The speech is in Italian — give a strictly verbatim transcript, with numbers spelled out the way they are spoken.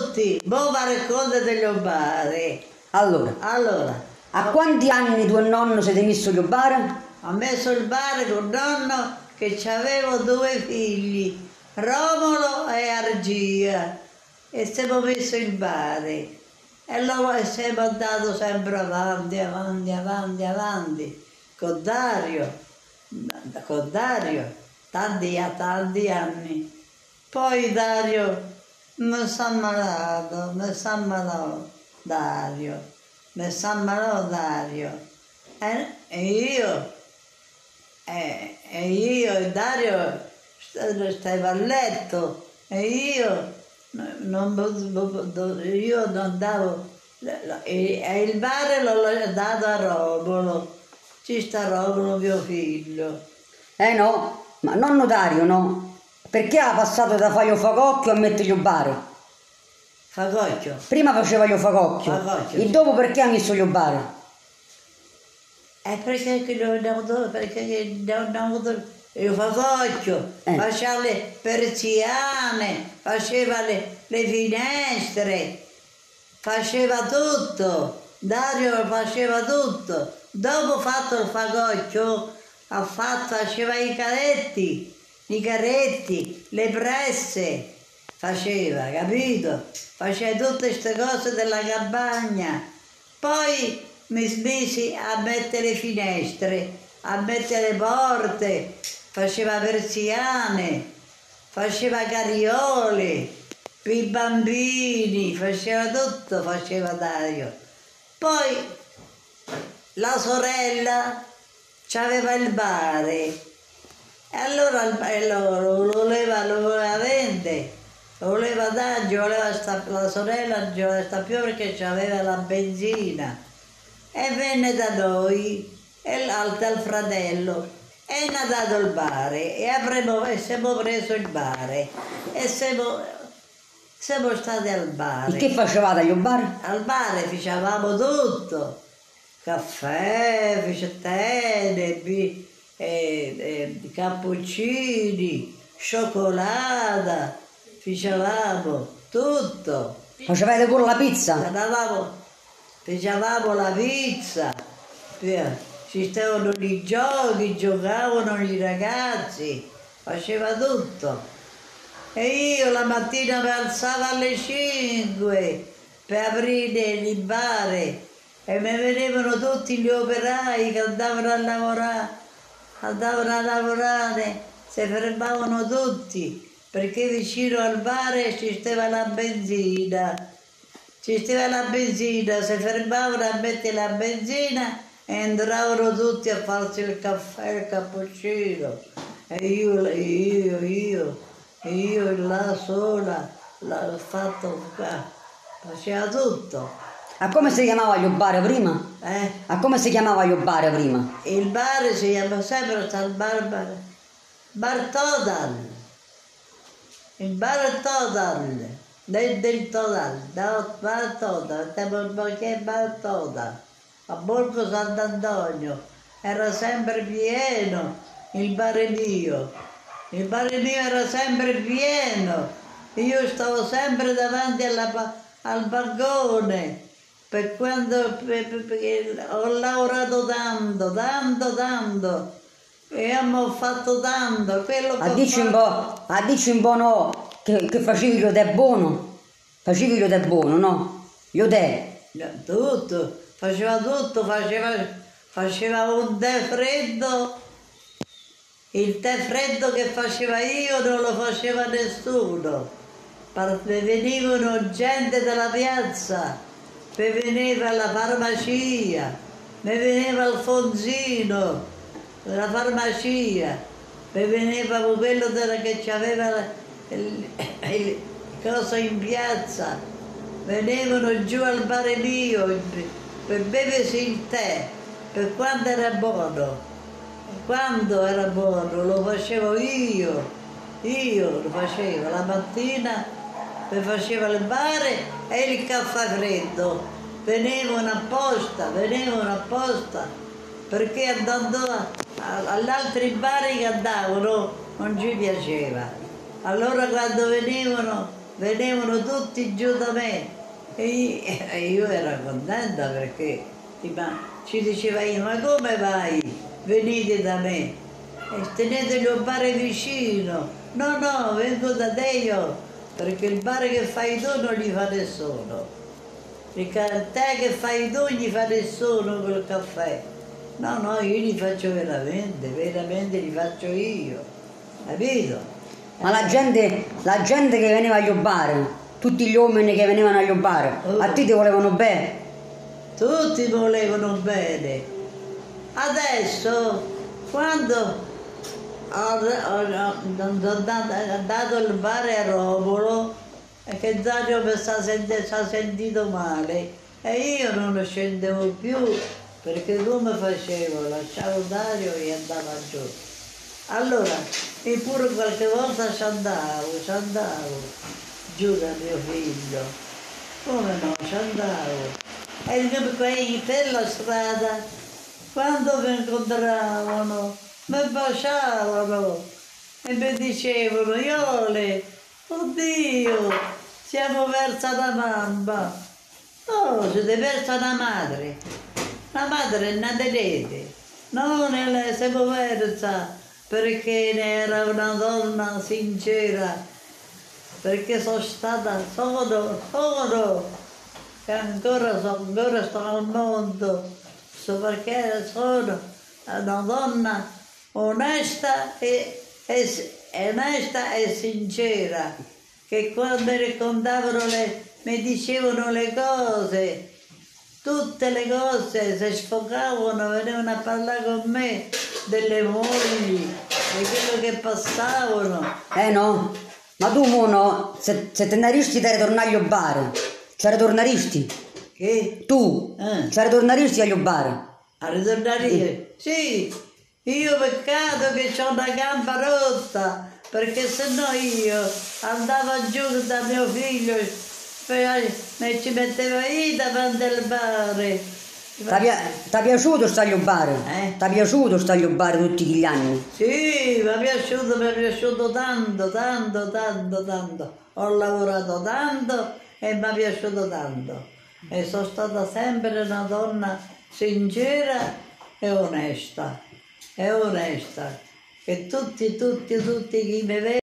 tutti, boh, ma racconta degli obbari. Allora, Allora, a quanti anni tuo nonno si è messo gli obbari? ho messo il bar con nonno che avevo due figli, Romolo e Argia, e siamo messo il bar. E allora siamo andati sempre avanti, avanti, avanti, avanti, con Dario, con Dario, tanti, tanti anni. Poi Dario mi si è ammalato, mi si è ammalato Dario, mi si è ammalato Dario. E, e io, e, e io e Dario stavo a letto e io non, io non andavo, e, e il bar l'ho dato a Romolo, ci sta Romolo mio figlio. Eh no, ma nonno Dario no. Perché ha passato da fare il fagocchio a mettere gli obbari? Fagocchio? Prima faceva gli fagocchio. Fagocchio, E sì. dopo perché ha messo gli obbari? Eh, perché non ho avuto, perché non ho avuto il fagocchio, Eh. faceva le persiane, faceva le, le finestre, faceva tutto, Dario faceva tutto. Dopo fatto il fagocchio, ha fatto, faceva i caretti, i caretti, le presse, faceva, capito? Faceva tutte queste cose della campagna. Poi mi smisi a mettere le finestre, a mettere le porte, faceva persiane, faceva cariole, per i bambini, faceva tutto, faceva Dario. Poi la sorella c'aveva il bar e allora lo, lo voleva, lo voleva vendere, lo voleva dare, voleva sta, la sorella non voleva sta più perché c'aveva la benzina. E venne da noi, e l'altro al fratello, e ne ha dato il bar, e, avremo, e siamo preso il bar, e siamo, siamo stati al bar. E che facevate agli obbari? Al bar facevamo tutto, caffè, tè, bi- eh, eh, cappuccini, cioccolata, facevamo tutto. Facevate pure la pizza? Andavamo, facevamo la pizza, ci stavano i giochi, giocavano i ragazzi, faceva tutto. E io la mattina mi alzavo alle cinque per aprire il bar e mi venivano tutti gli operai che andavano a lavorare, andavano a lavorare, si fermavano tutti perché vicino al bar ci stava la benzina. Ci stava la benzina, si fermavano a mettere la benzina e entravano tutti a farsi il caffè, il cappuccino. E io, io, io, io là sola, l'ho fatto qua, faceva tutto. A come si chiamava gli obbari prima? Eh? A come si chiamava gli obbari prima? Il bar si chiama sempre il bar, bar, bar Total. Il bar Total. Del, del Total, da Bar Total, perché Bar Total, a Borgo Sant'Antonio, era sempre pieno il bar mio, il bar mio era sempre pieno, io stavo sempre davanti alla, al bancone, per quando per, per, perché ho lavorato tanto, tanto, tanto, e abbiamo fatto tanto, quello che A dici un po', a dici un po' no, che, che facevi lo tè buono? Facevi lo tè buono, no? Lo tè? Tutto, faceva tutto, faceva, faceva un tè freddo, il tè freddo che faceva io non lo faceva nessuno, venivano gente dalla piazza, mi veniva la farmacia, mi veniva Alfonsino, la farmacia, mi veniva quello che aveva il, il cosa in piazza, venivano giù al bar mio per beversi il tè, per quanto era buono, quando era buono lo facevo io, io lo facevo la mattina, mi facevo il bar e il caffè freddo, venivano apposta, venivano apposta, perché andando all'altri bar che andavano non ci piaceva, allora quando venivano venivano tutti giù da me e io, e io ero contenta perché ma, ci diceva io, ma come vai? Venite da me e tenete il bar vicino. No, no, vengo da te io, perché il bar che fai tu non gli fa nessuno. Il tè che fai tu gli fa nessuno col caffè. No, no, io li faccio veramente, veramente li faccio io, capito? Ma la gente, la gente che veniva agli bar, tutti gli uomini che venivano agli bar, Oh. a te ti volevano bene? Tutti volevano bene. Adesso, quando ho, ho, ho, ho dato il bar a Romolo, e che Dario mi sta senti, sta sentito male, e io non lo scendevo più, perché come facevo? Lasciavo Dario e andavo giù. Allora, eppure qualche volta ci andavo, ci andavo giù da mio figlio. Come no, ci andavo. E quelli per la strada, quando mi incontravano, mi baciavano e mi dicevano, Iole, oddio, siamo versa da mamma. Oh, siete versa da madre. La madre è nata rete, non è, siamo versa perché era una donna sincera, perché sono stata, sono, sono, che ancora, so, ancora sto al mondo, so perché sono una donna onesta e, e, onesta e sincera, che quando mi raccontavano le, mi dicevano le cose, tutte le cose, si sfogavano, venivano a parlare con me delle mogli, di quello che passavano. Eh no? Ma tu mono, se, se te ne rischi di ritornare agli bar, ci ritorneresti? Che? Tu, Eh. ci ritorneresti agli bar? A ritornare io? Sì, io peccato che ho una gamba rotta, perché se no io andavo giù da mio figlio e ci mettevo io davanti al bar. Ti è piaciuto stare agli bar? Eh? Ti è piaciuto stare agli bar tutti gli anni? Sì, mi è piaciuto, mi è piaciuto tanto, tanto, tanto, tanto. Ho lavorato tanto e mi è piaciuto tanto. E sono stata sempre una donna sincera e onesta. E onesta. Che tutti, tutti, tutti chi mi vedono